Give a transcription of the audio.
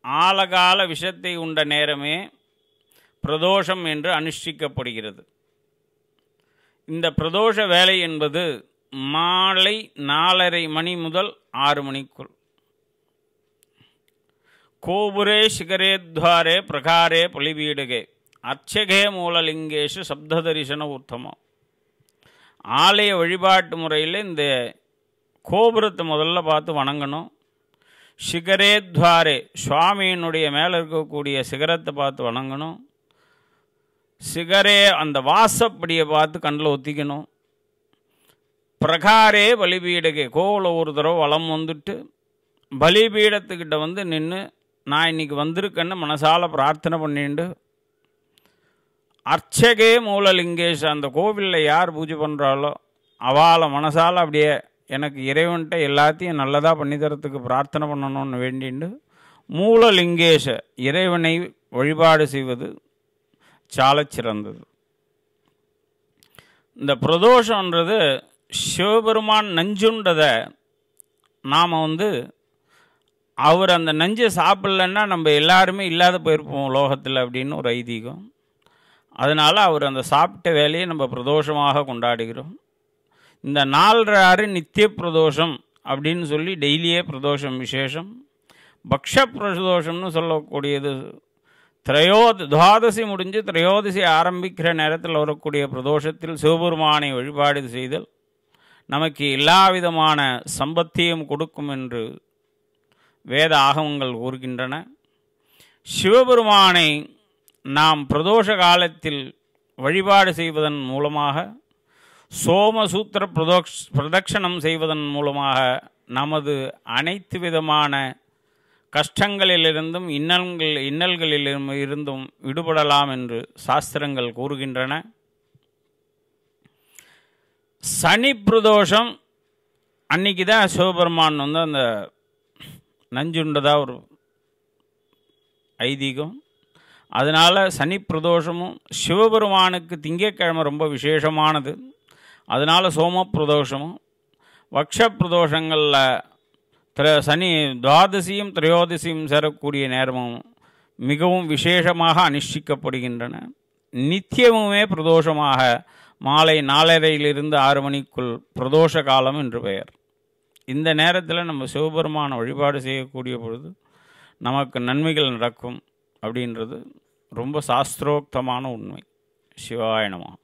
ஆலகால விஷத்தை உண்ட நேரமே பிரதோஷம் என்று அனுஷ்டிக்கப்படுகிறது. இந்த பிரதோஷ வேலை என்பது மாலை 4:30 மணி முதல் 6 மணிக்குள். கோபுரே சிகரேத்வாரே பிரகாரே பலிபீடகே அர்ச்சகே மூலலிங்கேஷு சப்த தரிசன உத்தமம். ஆலய வழிபாட்டு முறையில் இந்த கோபுரத்தை முதல்ல பார்த்து வணங்கணும். சிகரேத்வாரே சுவாமியினுடைய மேலே இருக்கக்கூடிய சிகரத்தை பார்த்து வணங்கணும். சிகரே அந்த வாசப்படியை பார்த்து கண்ணில் ஒத்திக்கணும். பிரகாரே பலிபீடகே கோவில் ஒரு தடவை வலம் வந்துட்டு பலிபீடத்துக்கிட்ட வந்து நின்று நான் இன்றைக்கி வந்திருக்கேன்னு மனசால் பிரார்த்தனை பண்ணிண்டு அர்ச்சகே மூலலிங்கேஷ் அந்த கோவிலில் யார் பூஜை பண்ணுறாளோ அவளை மனசால் அப்படியே எனக்கு இறைவன்கிட்ட எல்லாத்தையும் நல்லதாக பண்ணித்தரத்துக்கு பிரார்த்தனை பண்ணணும்னு வேண்டிண்டு மூலலிங்கேஷ இறைவனை வழிபாடு செய்வது சாலச் சிறந்தது. இந்த பிரதோஷன்றது சிவபெருமான் நஞ்சுன்றதை நாம் அவர் அந்த நஞ்சை சாப்பிட்லன்னா நம்ம எல்லாருமே இல்லாத போயிருப்போம் லோகத்தில் அப்படின்னு ஒரு ஐதீகம். அதனால் அவர் அந்த சாப்பிட்ட வேலையை நம்ம பிரதோஷமாக கொண்டாடுகிறோம். இந்த 4/6 நித்திய பிரதோஷம் அப்படின்னு சொல்லி டெய்லியே பிரதோஷம் விசேஷம். பக்ஷ பிரதோஷம்னு சொல்லக்கூடியது துவாதசி முடிஞ்சு திரையோதசி ஆரம்பிக்கிற நேரத்தில் வரக்கூடிய பிரதோஷத்தில் சிவபெருமானை வழிபாடு செய்தல் நமக்கு எல்லா விதமான சம்பத்தியும் கொடுக்கும் என்று வேத ஆகமங்கள் கூறுகின்றன. சிவபெருமானை நாம் பிரதோஷ காலத்தில் வழிபாடு செய்வதன் மூலமாக சோமசூத்திர பிரதட்சணம் செய்வதன் மூலமாக நமது அனைத்து விதமான கஷ்டங்களிலிருந்தும் இன்னல்களிலிருந்தும் விடுபடலாம் என்று சாஸ்திரங்கள் கூறுகின்றன. சனி பிரதோஷம் அன்னைக்கு தான் சிவபெருமான் அந்த நஞ்சுண்டதாக ஒரு ஐதீகம். அதனால் சனி பிரதோஷமும் சிவபெருமானுக்கு திங்கட்கிழமை ரொம்ப விசேஷமானது. அதனால் சோம பிரதோஷமும் வக்ஷ பிரதோஷங்களில் சனி துவாதசியும் திரையோதசியும் சேரக்கூடிய நேரமும் மிகவும் விசேஷமாக அனுஷ்டிக்கப்படுகின்றன. நித்தியமுமே பிரதோஷமாக மாலை 4:30 6 மணிக்குள் பிரதோஷ காலம் என்று பெயர். இந்த நேரத்தில் நம்ம சிவபெருமான வழிபாடு செய்யக்கூடிய பொழுது நமக்கு நன்மைகள் நடக்கும் அப்படின்றது ரொம்ப சாஸ்திரோக்தமான உண்மை. சிவாய நமः.